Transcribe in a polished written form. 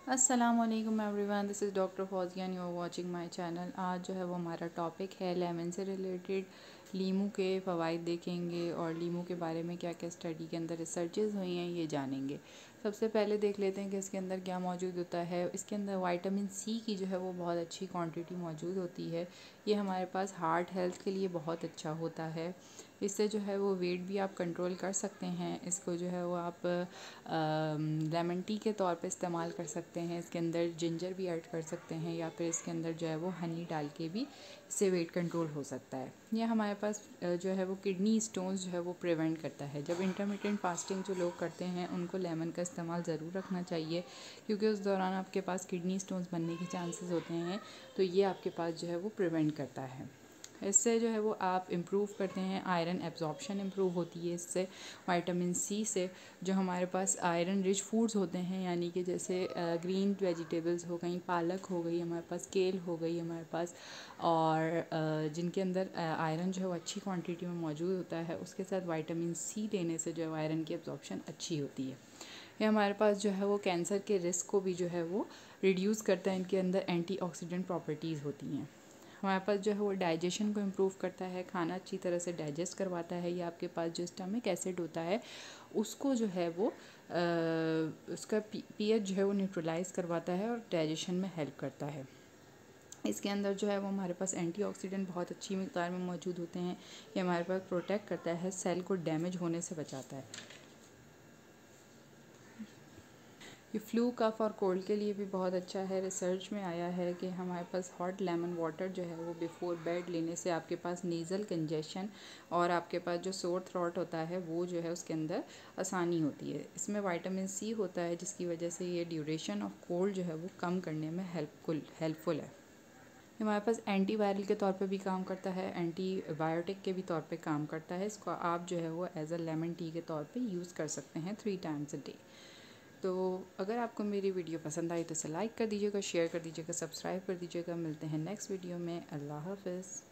अस्सलामुअलैकुम everyone, this is doctor Fauzia and you are watching my channel. आज जो है वो हमारा टॉपिक है लेमन से रिलेटेड। लीमू के फ़वाइद देखेंगे और लीमू के बारे में क्या क्या स्टडी के अंदर रिसर्चेज हुई हैं ये जानेंगे। सबसे पहले देख लेते हैं कि इसके अंदर क्या मौजूद होता है। इसके अंदर विटामिन सी की जो है वो बहुत अच्छी क्वांटिटी मौजूद होती है। ये हमारे पास हार्ट हेल्थ के लिए बहुत अच्छा होता है। इससे जो है वो वेट भी आप कंट्रोल कर सकते हैं। इसको जो है वो आप लेमन टी के तौर पे इस्तेमाल कर सकते हैं। इसके अंदर जिंजर भी ऐड कर सकते हैं या फिर इसके अंदर जो है वो हनी डाल के भी इससे वेट कंट्रोल हो सकता है। यह हमारे पास जो है वो किडनी स्टोन्स जो है वो प्रिवेंट करता है। जब इंटरमिटेंट फास्टिंग जो लोग करते हैं उनको लेमन का इस्तेमाल ज़रूर रखना चाहिए, क्योंकि उस दौरान आपके पास किडनी स्टोन्स बनने के चांसेस होते हैं, तो ये आपके पास जो है वो प्रिवेंट करता है। इससे जो है वो आप इम्प्रूव करते हैं, आयरन एब्जॉर्प्शन इम्प्रूव होती है इससे। विटामिन सी से जो हमारे पास आयरन रिच फूड्स होते हैं, यानी कि जैसे ग्रीन वेजिटेबल्स हो गई, पालक हो गई हमारे पास, केल हो गई हमारे पास, और जिनके अंदर आयरन जो है वो अच्छी क्वांटिटी में मौजूद होता है, उसके साथ विटामिन सी लेने से जो है आयरन की एब्जॉर्प्शन अच्छी होती है। ये हमारे पास जो है वो कैंसर के रिस्क को भी जो है वो रिड्यूस करता है। इनके अंदर एंटीऑक्सीडेंट प्रॉपर्टीज़ होती हैं। हमारे पास जो है वो डाइजेशन को इम्प्रूव करता है, खाना अच्छी तरह से डाइजेस्ट करवाता है। ये आपके पास जो स्टमक एसिड होता है उसको जो है वो उसका पीएच जो है वो न्यूट्रलाइज़ करवाता है और डाइजेशन में हेल्प करता है। इसके अंदर जो है वो हमारे पास एंटीऑक्सीडेंट बहुत अच्छी मिक़दार में मौजूद होते हैं। ये हमारे पास प्रोटेक्ट करता है, सेल को डैमेज होने से बचाता है। ये फ्लू, कफ और कोल्ड के लिए भी बहुत अच्छा है। रिसर्च में आया है कि हमारे पास हॉट लेमन वाटर जो है वो बिफ़ोर बेड लेने से आपके पास नीज़ल कंजेशन और आपके पास जो सोर थ्रोट होता है वो जो है उसके अंदर आसानी होती है। इसमें विटामिन सी होता है, जिसकी वजह से ये ड्यूरेशन ऑफ कोल्ड जो है वो कम करने में हेल्पफुल है। हमारे पास एंटीवायरल के तौर पे भी काम करता है, एंटीबायोटिक के भी तौर पे काम करता है। इसको आप जो है वो एज अ लेमन टी के तौर पे यूज़ कर सकते हैं 3 टाइम्स अ डे। तो अगर आपको मेरी वीडियो पसंद आई तो इसे लाइक कर दीजिएगा, शेयर कर दीजिएगा, सब्सक्राइब कर दीजिएगा। मिलते हैं नेक्स्ट वीडियो में। अल्लाह हाफ़िज़।